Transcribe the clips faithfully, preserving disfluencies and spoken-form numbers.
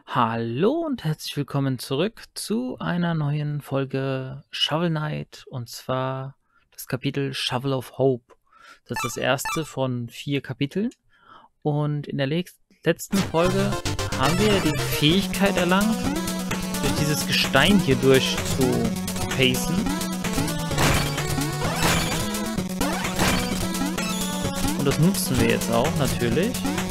Hallo und herzlich willkommen zurück zu einer neuen Folge Shovel Knight, und zwar das Kapitel Shovel of Hope. Das ist das erste von vier Kapiteln, und in der letzten Folge haben wir die Fähigkeit erlangt, durch dieses Gestein hier durch zu pacen. Und das nutzen wir jetzt auch natürlich.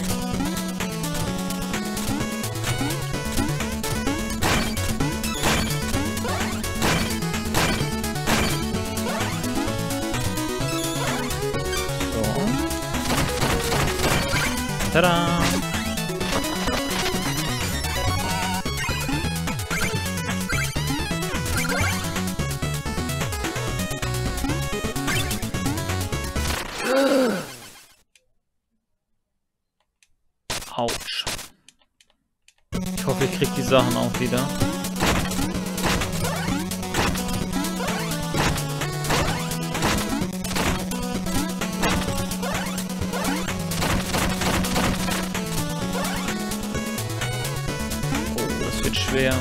Tada! Autsch. Ich hoffe, ich krieg die Sachen auch wieder. Schwer.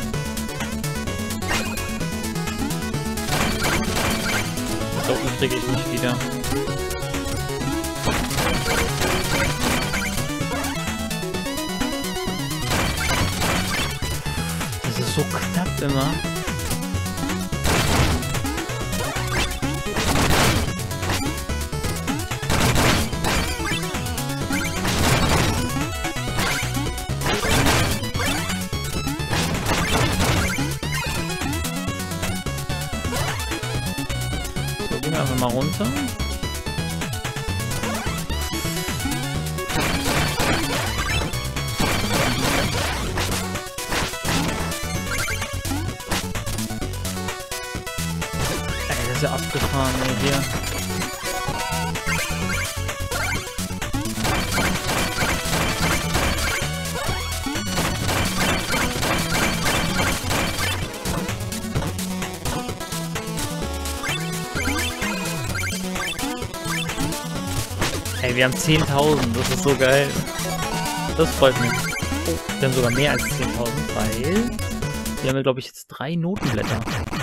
Das Doppel kriege ich nicht wieder. Das ist so knapp immer. Einfach mal runter. Ey, das ist ja abgefahren, ey, hier. Ey, wir haben zehntausend, das ist so geil. Das freut mich. Oh, wir haben sogar mehr als zehntausend, weil wir haben ja, glaube ich, jetzt drei Notenblätter.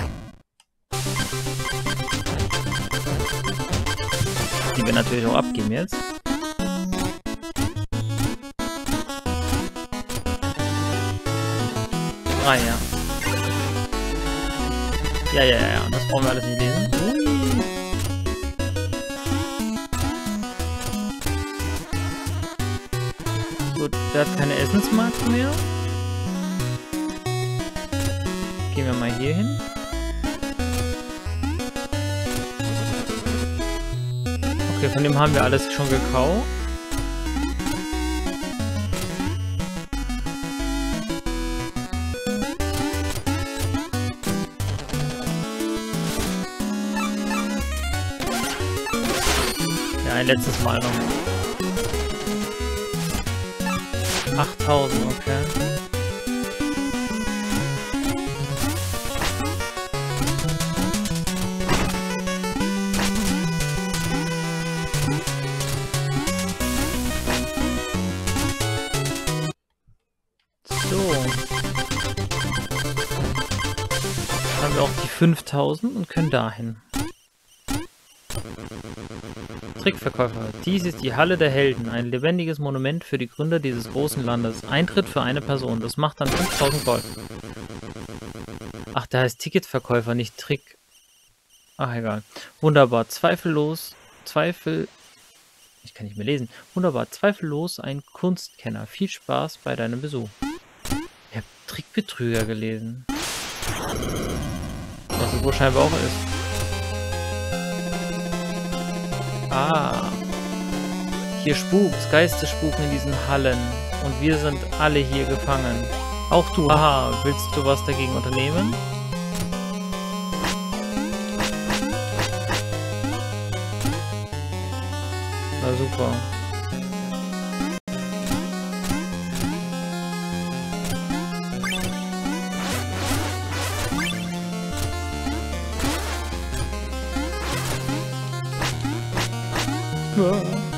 Die wir natürlich auch abgeben jetzt. Drei, ja. Ja, ja, ja, ja. Das brauchen wir alles nicht lesen. Gut, der hat keine Essensmarke mehr. Gehen wir mal hier hin. Okay, von dem haben wir alles schon gekauft. Ja, ein letztes Mal noch. achttausend, okay. So. Dann haben wir auch die fünftausend und können dahin. Trickverkäufer. Dies ist die Halle der Helden, ein lebendiges Monument für die Gründer dieses großen Landes. Eintritt für eine Person, das macht dann fünftausend Gold. Ach, der heißt Ticketverkäufer, nicht Trick. Ach, egal. Wunderbar, zweifellos, Zweifel... Ich kann nicht mehr lesen. Wunderbar, zweifellos ein Kunstkenner. Viel Spaß bei deinem Besuch. Ich habe Trickbetrüger gelesen. Was es wohl scheinbar auch ist. Ah, hier spukt's, Geister spuken in diesen Hallen und wir sind alle hier gefangen. Auch du, haha, willst du was dagegen unternehmen? Na super.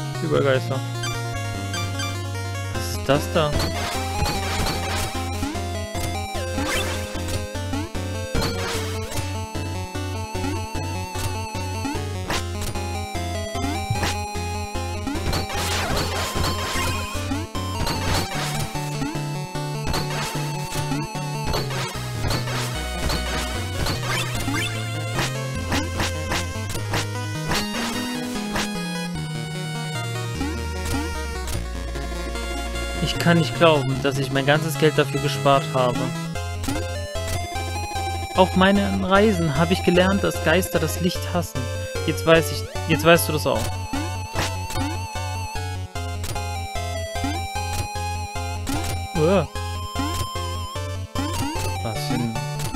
Übergeister. Was ist das da? kann nicht glauben, dass ich mein ganzes Geld dafür gespart habe. Auf meinen Reisen habe ich gelernt, dass Geister das Licht hassen. Jetzt weiß ich, jetzt weißt du das auch. Uah. Was für ein...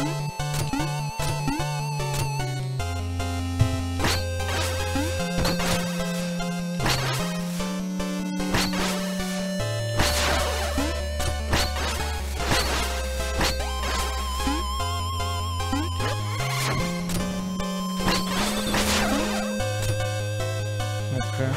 Okay.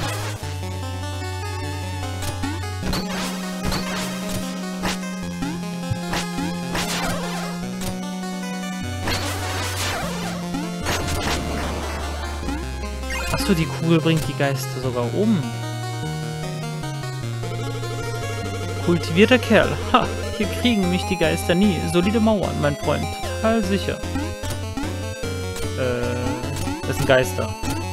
Achso, die Kugel bringt die Geister sogar um. Kultivierter Kerl. Ha, hier kriegen mich die Geister nie. Solide Mauern, mein Freund. Total sicher. Äh, das sind Geister.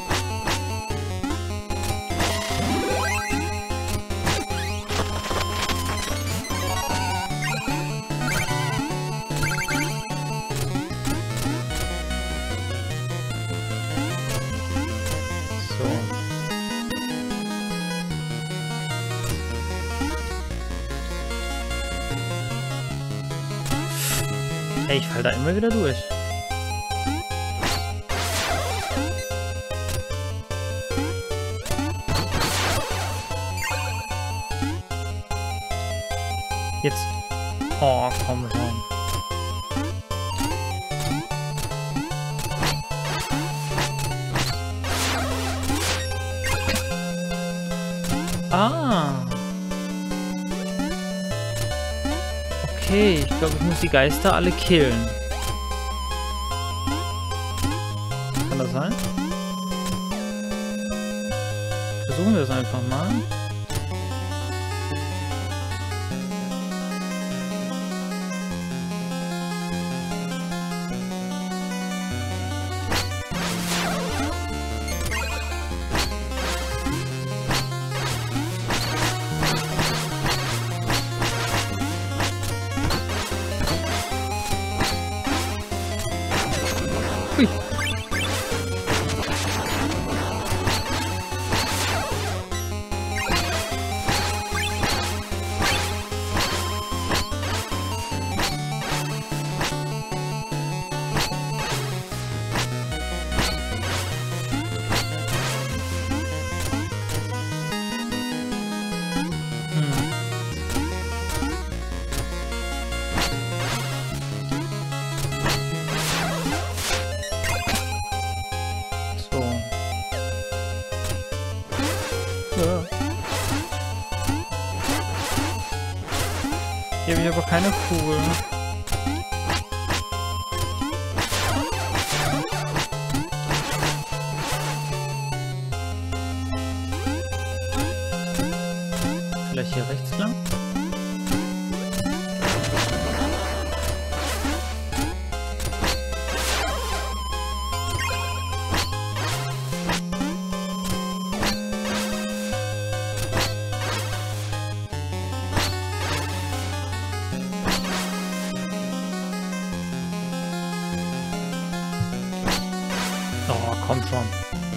Ey, ich fall da immer wieder durch. Jetzt. Oh, komm schon. Ah. Okay, ich glaube, ich muss die Geister alle killen. Kann das sein? Versuchen wir es einfach mal. Hui. Hier habe ich aber keine Kugel. Vielleicht hier rechts lang? Oh, komm schon.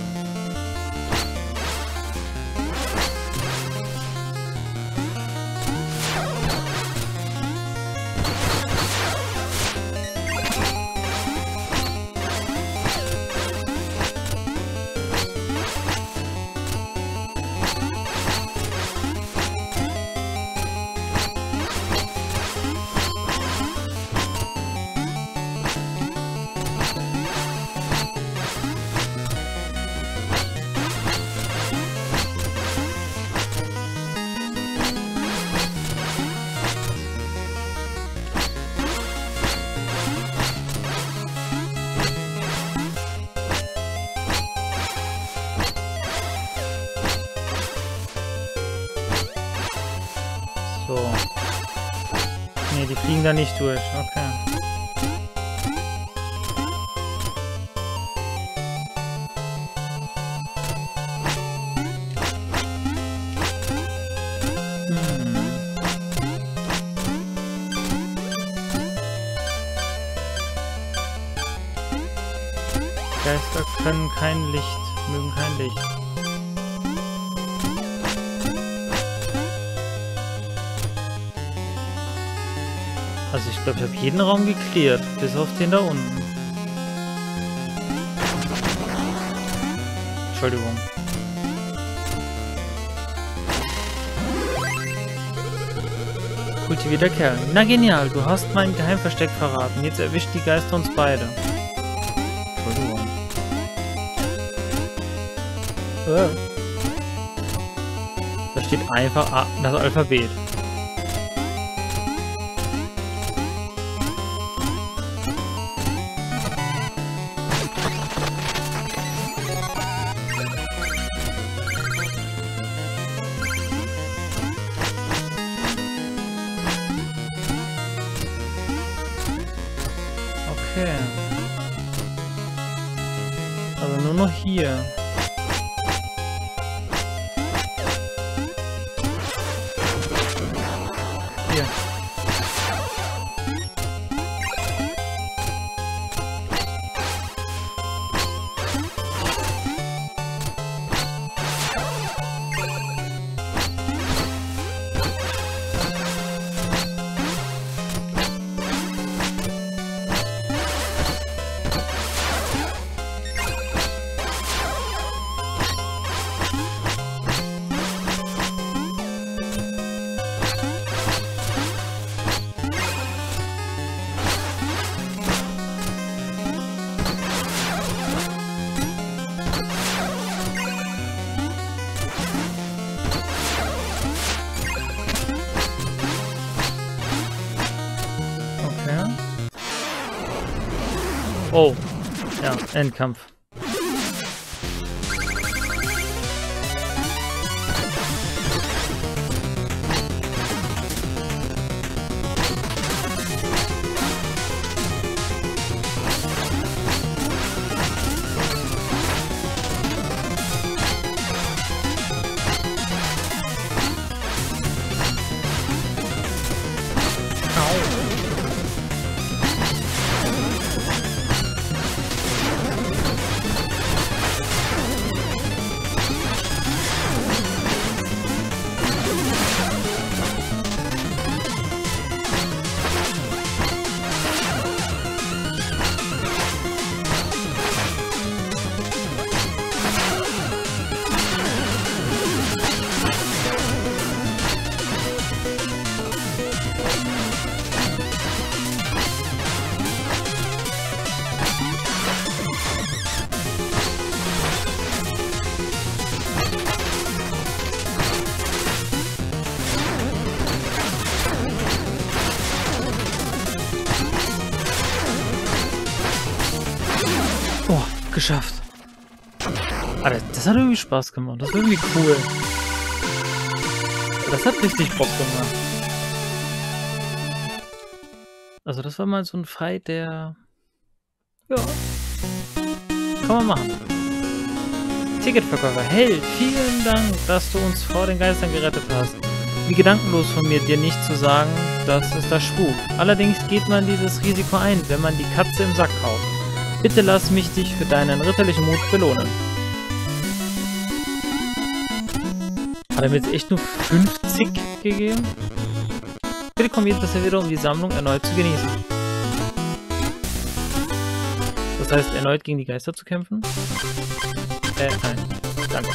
So. Ne, die fliegen da nicht durch. Okay. Hm. Geister können kein Licht, mögen kein Licht. Also ich glaube, ich habe jeden Raum geklärt, bis auf den da unten. Entschuldigung. Kultivierter Kerl. Na genial, du hast mein Geheimversteck verraten. Jetzt erwischt die Geister uns beide. Entschuldigung. Äh. Da steht einfach A das Alphabet. Okay. Also nur noch hier. Hier. Oh, ja, Endkampf. Oh, geschafft. Alter, das hat irgendwie Spaß gemacht. Das war irgendwie cool. Das hat richtig Bock gemacht. Also das war mal so ein Fight, der... Ja. Kann man machen. Ticketverkäufer. Held, vielen Dank, dass du uns vor den Geistern gerettet hast. Wie gedankenlos von mir, dir nicht zu sagen, dass es da spukt. Allerdings geht man dieses Risiko ein, wenn man die Katze im Sack kauft. Bitte lass mich dich für deinen ritterlichen Mut belohnen. Hat er mir jetzt echt nur fünfzig gegeben? Bitte komm jederzeit wieder, um die Sammlung erneut zu genießen. Das heißt, erneut gegen die Geister zu kämpfen? Äh, nein. Danke.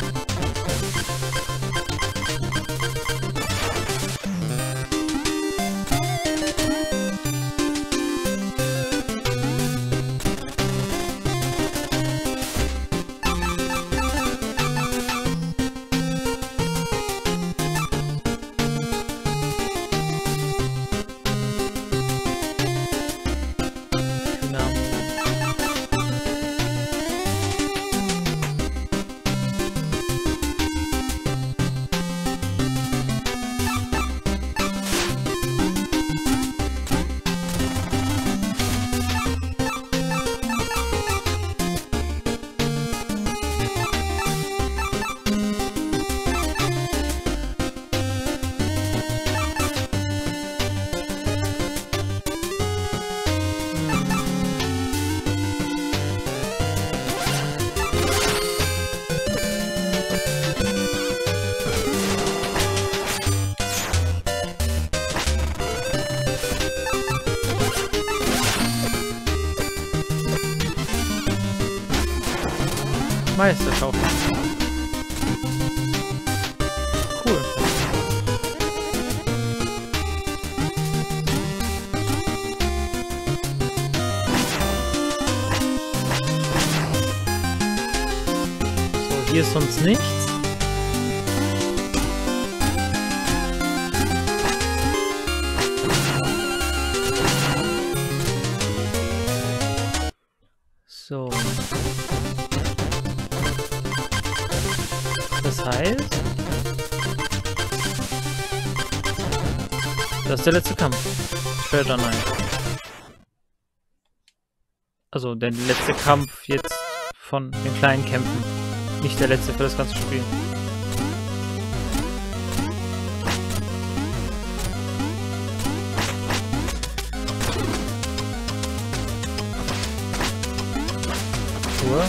Meisterschaufel. Cool. So, hier ist sonst nichts. So. Das heißt, das ist der letzte Kampf. Treasure Knight. Also der letzte Kampf jetzt von den kleinen Kämpfen. Nicht der letzte für das ganze Spiel. Ruhe.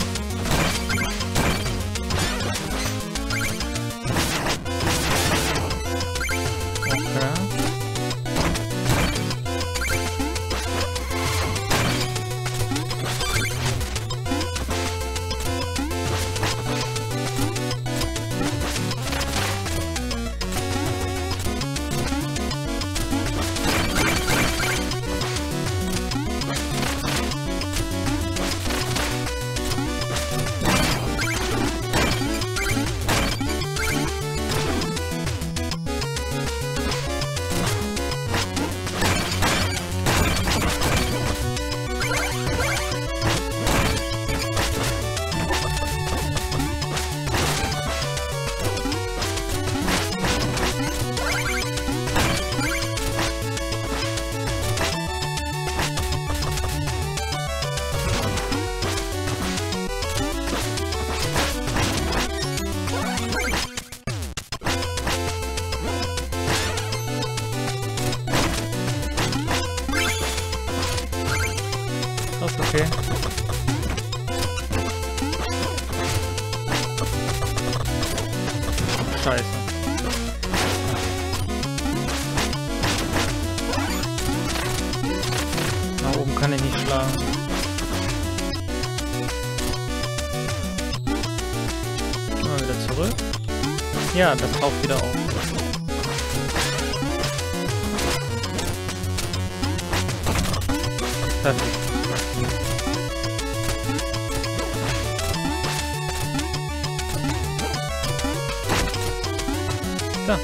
Okay. Scheiße. Nach oben kann ich nicht schlagen. Mal wieder zurück. Ja, das taucht wieder auf. Perfekt. Da.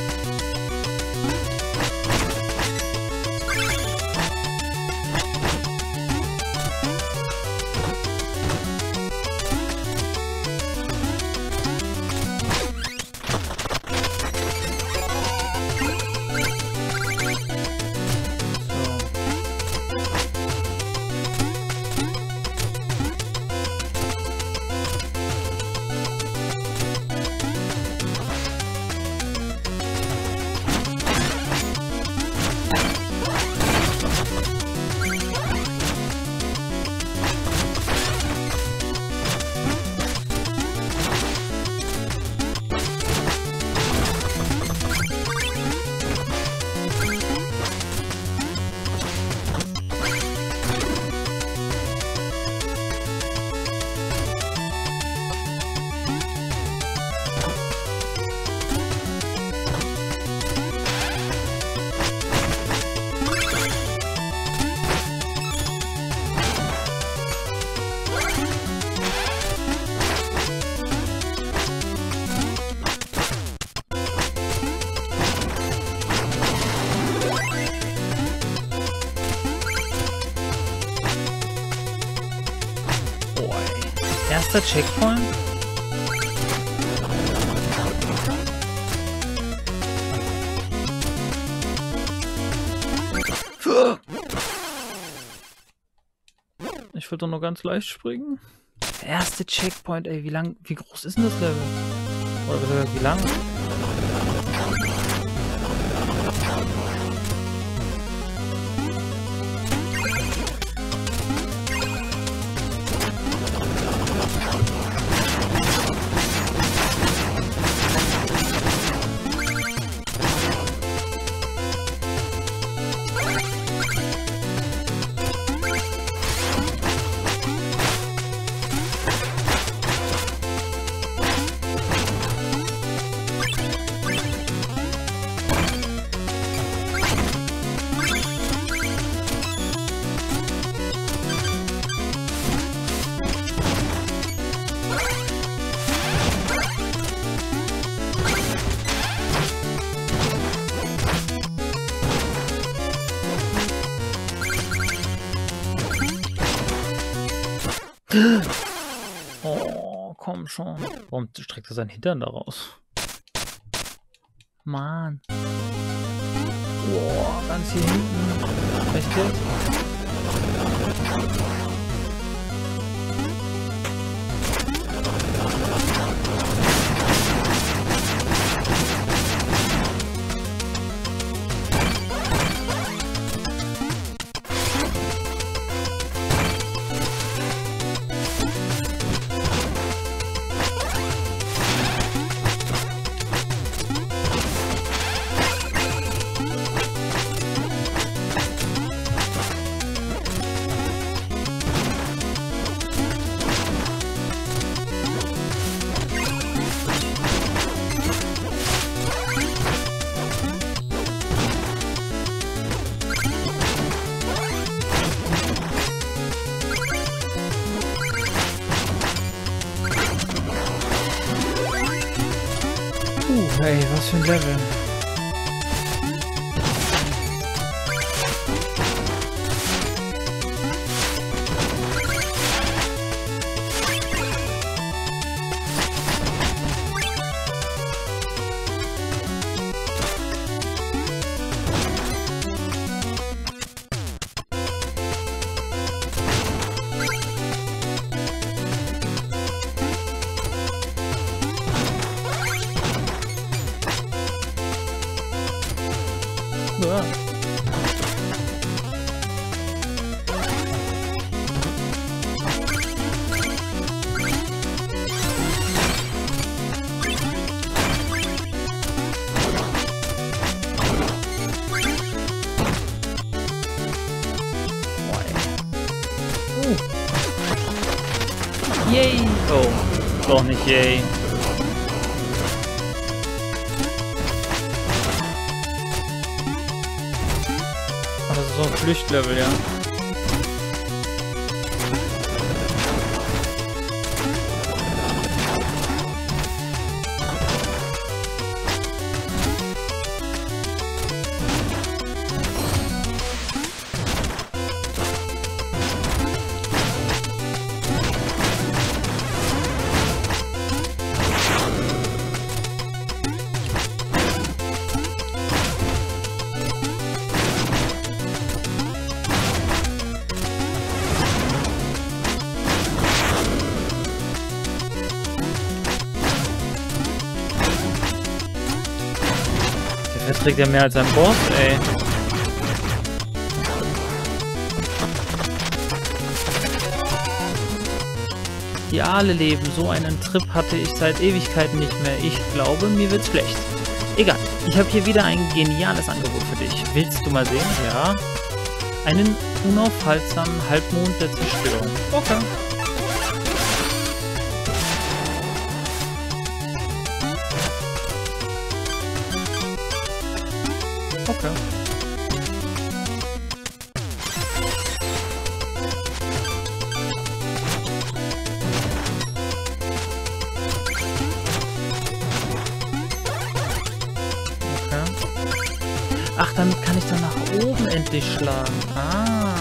Erster Checkpoint? Ich will doch nur ganz leicht springen. Erste Checkpoint, ey, wie lang, wie groß ist denn das Level? Oder wie lang? Oh, komm schon. Warum streckt er seinen Hintern da raus? Mann. Boah, ganz hier hinten. Echt jetzt? Uh, ey, was für ein Level. Ja. Uh. Yay! Oh, doch nicht yay. Das ist so ein Flüchtlevel, ja. Der trägt ja mehr als ein Boss, ey. Die Aale leben, so einen Trip hatte ich seit Ewigkeiten nicht mehr. Ich glaube, mir wird's schlecht. Egal, ich habe hier wieder ein geniales Angebot für dich. Willst du mal sehen? Ja. Einen unaufhaltsamen Halbmond der Zerstörung. Okay. Okay. Okay. Ach, damit kann ich dann nach oben endlich schlagen. Ah.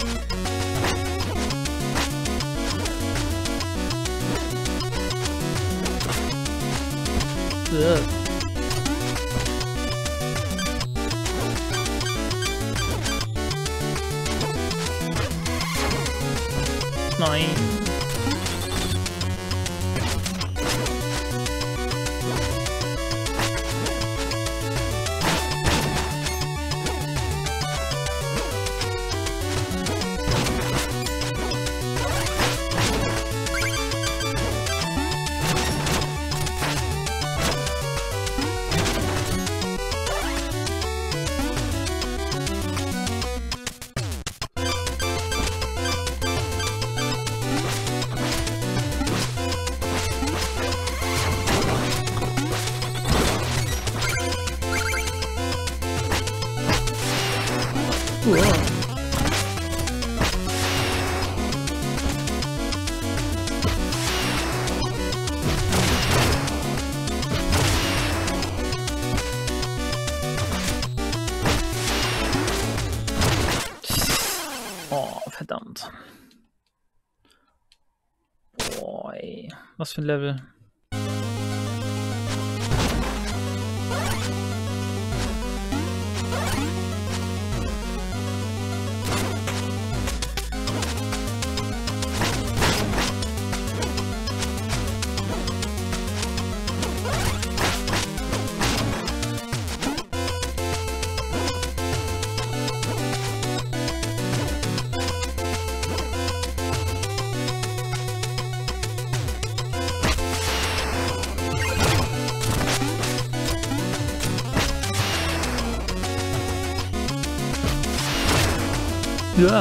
Ugh. Nein. Wow. Oh, verdammt. Boah, ey. Was für ein Level. Ja.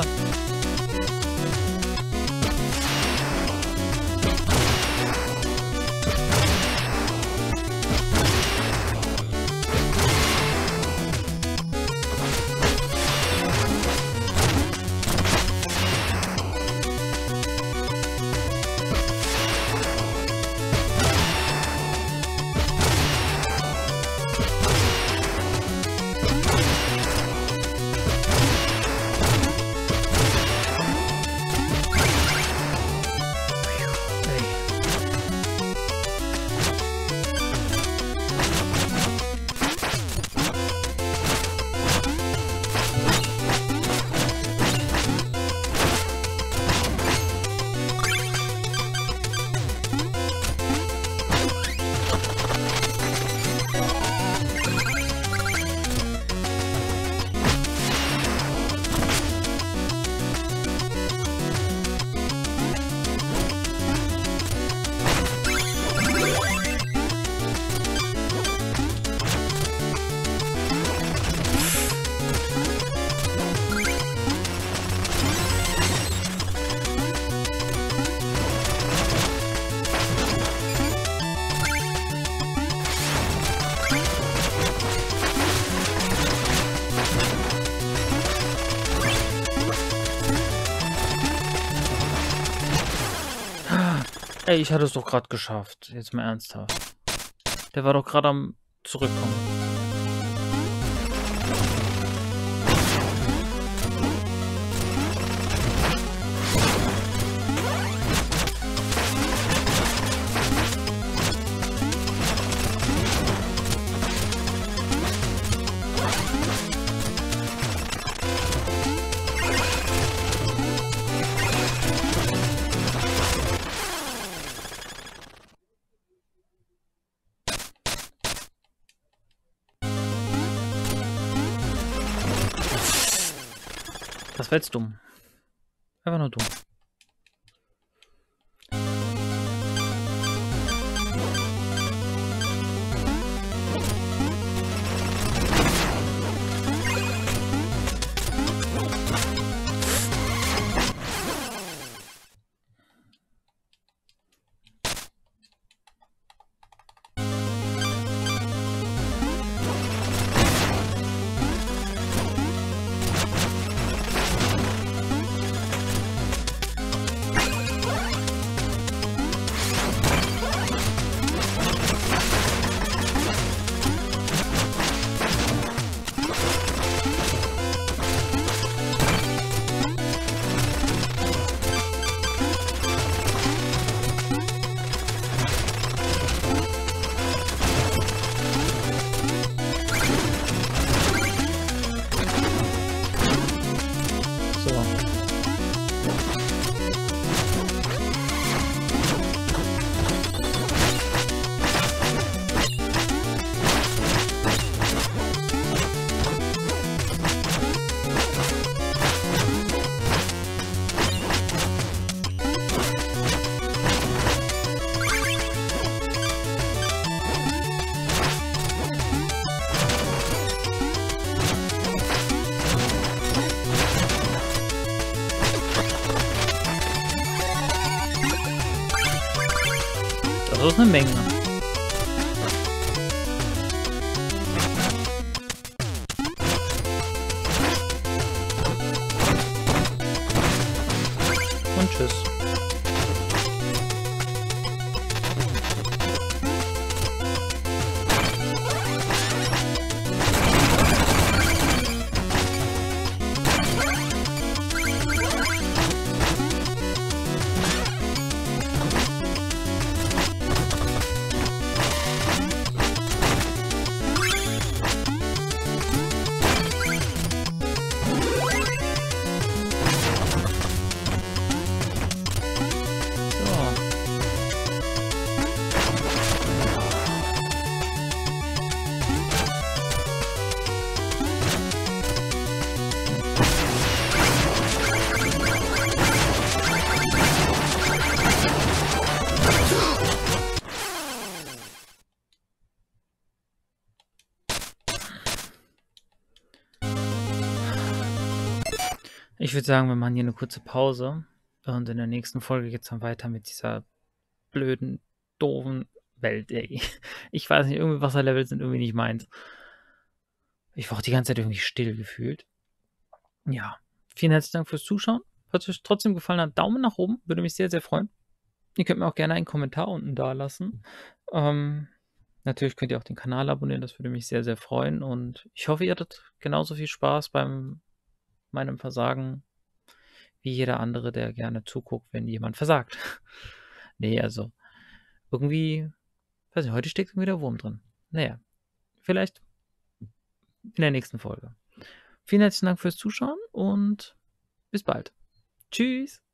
Ey, ich hatte es doch gerade geschafft. Jetzt mal ernsthaft. Der war doch gerade am Zurückkommen. Das war jetzt dumm. Einfach nur dumm. Das ist eine Menge. Und tschüss. Ich würde sagen, wir machen hier eine kurze Pause und in der nächsten Folge geht's dann weiter mit dieser blöden, doofen Welt, ey. Ich weiß nicht, irgendwie Wasserlevel sind irgendwie nicht meins. Ich war auch die ganze Zeit irgendwie still gefühlt. Ja, vielen herzlichen Dank fürs Zuschauen. Falls euch trotzdem gefallen hat, Daumen nach oben, würde mich sehr, sehr freuen. Ihr könnt mir auch gerne einen Kommentar unten dalassen. Ähm, natürlich könnt ihr auch den Kanal abonnieren, das würde mich sehr, sehr freuen. Und ich hoffe, ihr hattet genauso viel Spaß beim meinem Versagen wie jeder andere, der gerne zuguckt, wenn jemand versagt. Nee, also irgendwie, weiß nicht, heute steckt irgendwie der Wurm drin. Naja, vielleicht in der nächsten Folge. Vielen herzlichen Dank fürs Zuschauen und bis bald. Tschüss.